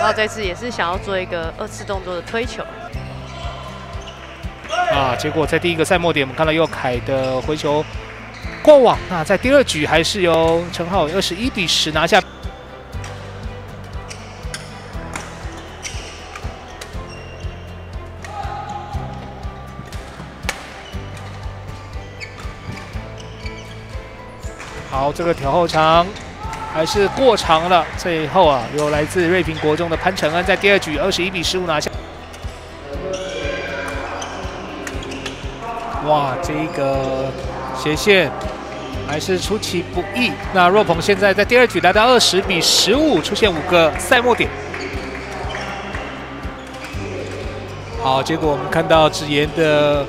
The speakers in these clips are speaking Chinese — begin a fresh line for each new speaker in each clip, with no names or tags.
到这次也是想要做一个2次动作的推球。
结果在第一个赛末点，我们看到佑凯的回球过网。那在第2局还是由陈浩宇21比10拿下。好，这个调后长还是过长了，最后由来自瑞平国中的潘承恩在第2局21比15拿下。哇，这个斜线还是出其不意。那若鹏现在在第2局来到20比15，出现5个赛末点。好，结果我们看到芷妍的。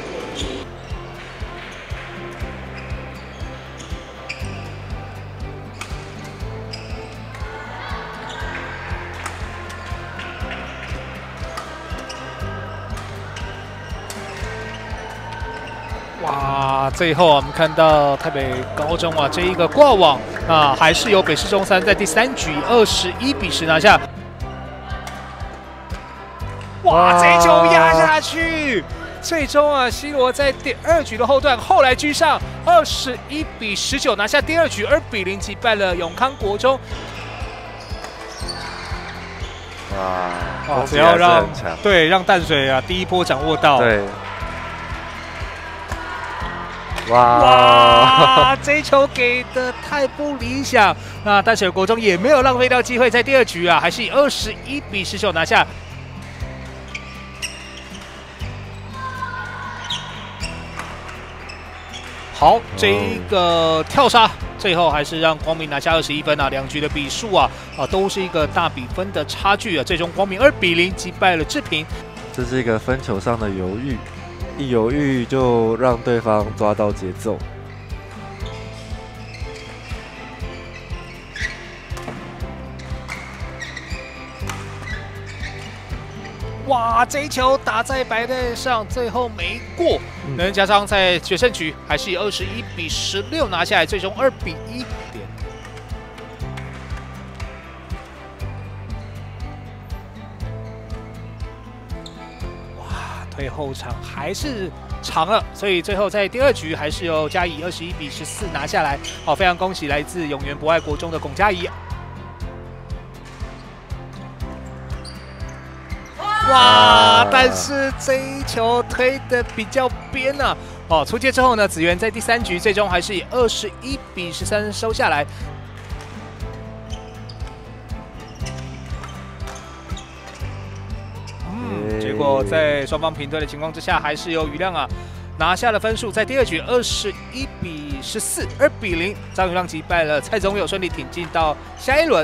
哇，最后我们看到台北高中这一个挂网还是由北市中山在第3局21比10拿下。哇，这一球压下去，最终西罗在第2局的后段后来居上21比19拿下第2局，2比0击败了永康国中。
哇，
只要让淡水第一波掌握到。
对。哇，
这一球给的太不理想。那淡水国中也没有浪费掉机会，在第2局还是以21比19拿下。好，这一个跳杀最后还是让光明拿下21分2局的比数都是一个大比分的差距最终光明2比0击败了志平。
这是一个分球上的犹豫。一犹豫就让对方抓到节奏。
哇，这一球打在白带上，最后没过。能加上在决胜局还是以21比16拿下来，最终2比1。退后场还是长了，所以最后在第2局还是由嘉义21比14拿下来。好，非常恭喜来自永源博爱国中的龚嘉怡。哇！但是这一球推的比较边出界之后呢，子源在第3局最终还是以21比13收下来。结果在双方平队的情况之下，还是由余亮拿下了分数，在第2局21比14，2比0，张余亮击败了蔡宗佑，顺利挺进到下一轮。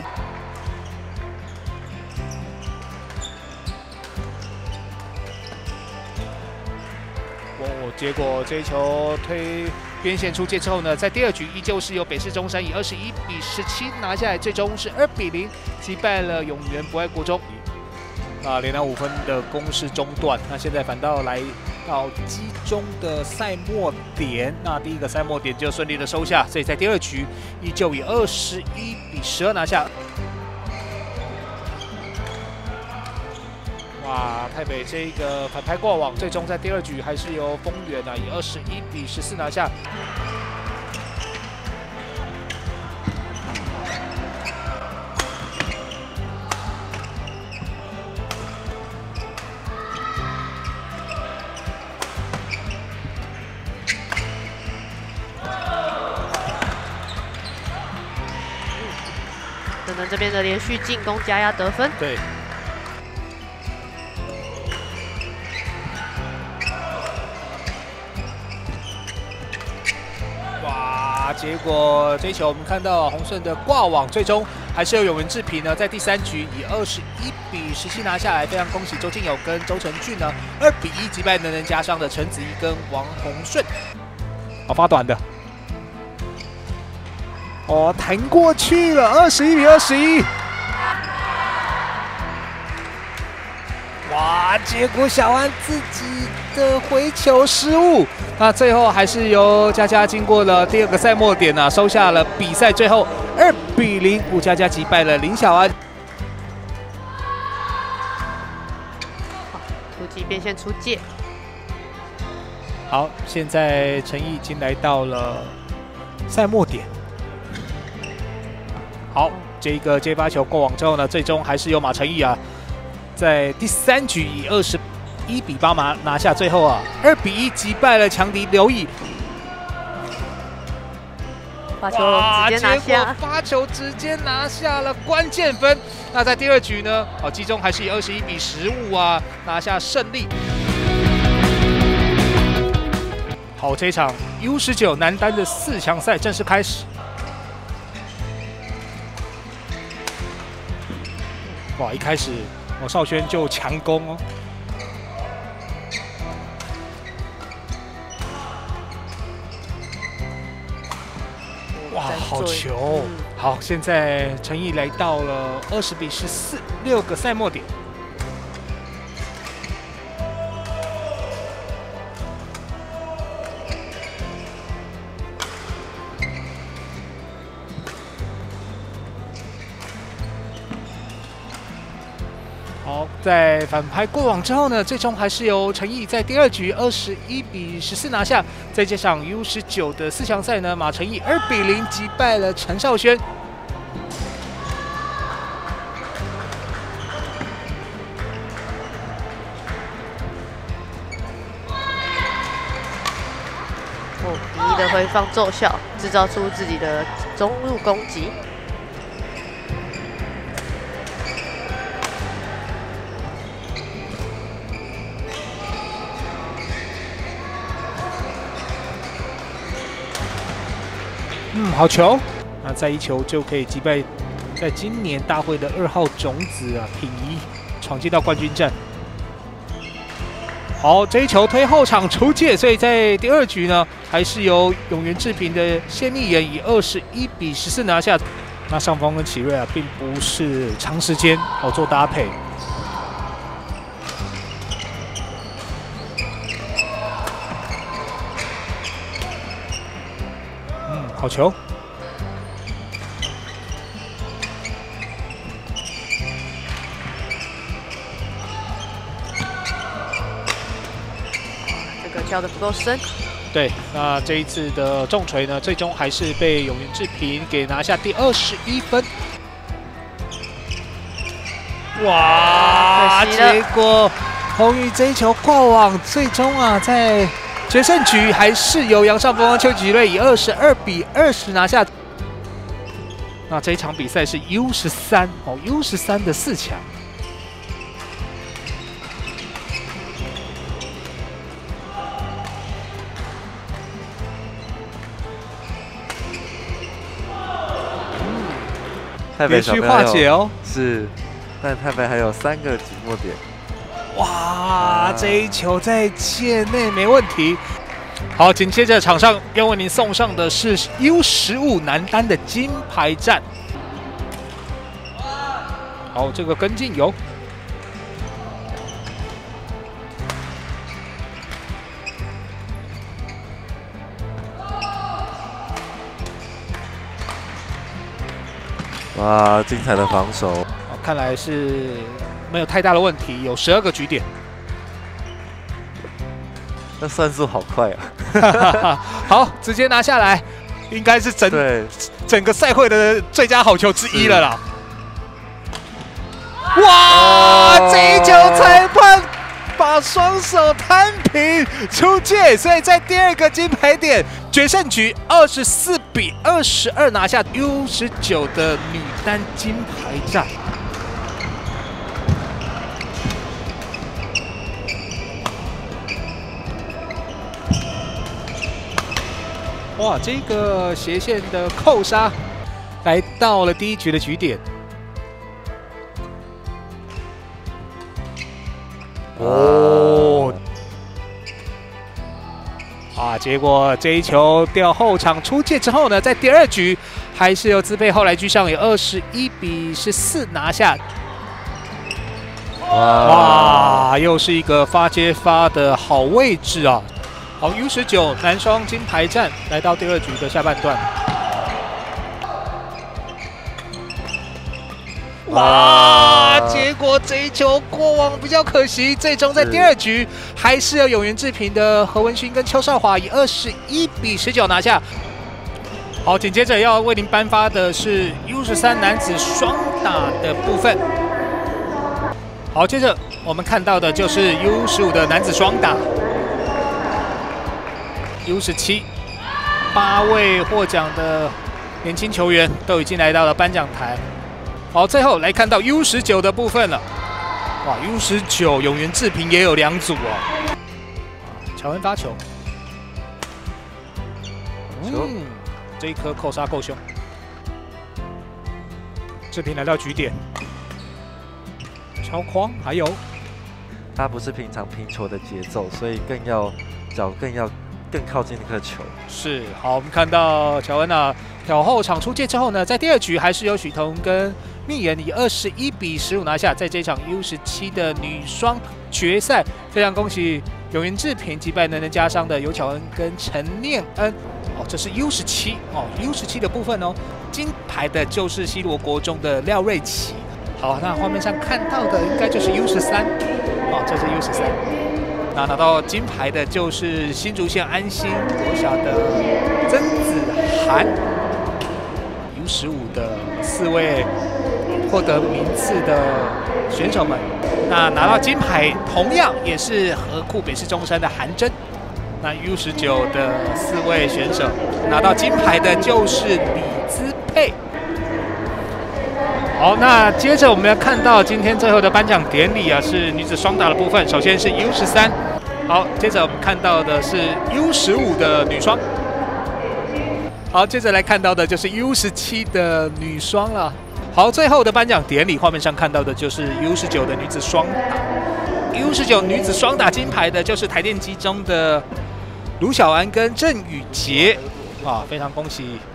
结果这一球推边线出界之后呢，在第2局依旧是由北市中山以21比17拿下来，最终是2比0击败了永源博爱国中。连拿5分的攻势中断，那现在反倒来到击中的赛末点，那第一个赛末点就顺利的收下，所以在第2局依旧以21比12拿下。哇，台北这个反拍过网，最终在第2局还是由丰原以21比14拿下。
等等这边的连续进攻加压得分。
对。哇！结果这一球我们看到洪顺的挂网，最终还是由永源志平呢，在第3局以21比17拿下来。非常恭喜周敬友跟周成俊呢，2比1击败能人加上的陈子怡跟王洪顺。发短的。弹过去了，21比21。哇！结果小安自己的回球失误，那最后还是由佳佳经过了第2个赛末点收下了比赛，最后2比0，吴佳佳击败了林小安。
出击边线出界。
好，现在陈毅已经来到了赛末点。好，这个接发球过网之后呢，最终还是由马成毅啊，在第3局以21-8拿下，最后啊2-1击败了强敌刘毅。
发球直接拿下，
发球直接拿下了关键分。那在第2局呢，季中还是以21-15啊拿下胜利。好，这一场 U19男单的4强赛正式开始。哇，一开始邵轩就强攻哦。哇，好球！好，现在陈毅来到了20-14，6个赛末点。好，在反拍过网之后呢，最终还是由陈毅在第2局21-14拿下。在这场 U19的4强赛呢，马成毅2-0击败了陈少轩。
1-1的回放奏效，制造出自己的中路攻击。
好球！那再一球就可以击败在今年大会的2号种子啊品仪，闯进到冠军战。好，这一球推后场出界，所以在第2局呢，还是由永源制品的谢密妍以21-14拿下。那上方跟启瑞啊，并不是长时间做搭配。好球！
这个跳得不够深。
对，那这一次的重锤呢，最终还是被永源制品给拿下第21分。哇！结果红宇这一球过网，最终啊在决胜局还是由杨尚峰、邱吉瑞以22-20拿下。那这一场比赛是 U13 ，U13的4强。
台北小朋友
化解哦，
是，但台北还有3个击末点。
哇，这一球在界内没问题。好，紧接着场上要为您送上的是 U15男单的金牌战。好，这个跟进油。
哇，精彩的防守！
看来是没有太大的问题，有12个局点。
那算速好快啊！
好，直接拿下来，应该是整个赛会的最佳好球之一了啦。哇，这一球裁判把双手摊平出界，所以在第2个金牌点决胜局24-22拿下 U19的女单金牌战。哇，这个斜线的扣杀来到了第1局的局点。哦，结果这一球掉后场出界之后呢，在第2局还是由资佩后来居上，以21-14拿下。哇，又是一个发接发的好位置啊！好 ，U19男双金牌战来到第2局的下半段。 哇！结果这一球过网比较可惜，最终在第2局还是由永原制品的何文勋跟邱少华以21比19拿下。好，紧接着要为您颁发的是 U13男子双打的部分。好，接着我们看到的就是 U15的男子双打。U17 8位获奖的年轻球员都已经来到了颁奖台。好，最后来看到 U19 的部分了。哇 ，U19 永原制品也有2组哦。乔恩发球，这一颗扣杀够凶。制品来到局点，敲框，还有
他不是平常拼球的节奏，所以脚更靠近那颗球。
是，好，我们看到乔恩啊，挑后场出界之后呢，在第2局还是由许彤跟蜜妍以21比15拿下，在这场 U17的女双决赛，非常恭喜永原制品击败能人家商的尤巧恩跟陈念恩。哦，这是 U17 哦 ，U17的部分哦，金牌的就是西罗国中的廖瑞琪。好，那画面上看到的应该就是 U13，哦，这是 U13。那拿到金牌的就是新竹县安心国小的曾子涵。U15的4位获得名次的选手们，那拿到金牌同样也是河库北市中山的韩真。那 U19的4位选手拿到金牌的就是李姿佩。好，那接着我们要看到今天最后的颁奖典礼啊，是女子双打的部分。首先是 U13， 好，接着我们看到的是 U15的女双。好，接着来看到的就是 U17的女双了。好，最后的颁奖典礼，画面上看到的就是 U19的女子双打。U19女子双打金牌的就是台电机中的卢晓安跟郑宇杰，啊，非常恭喜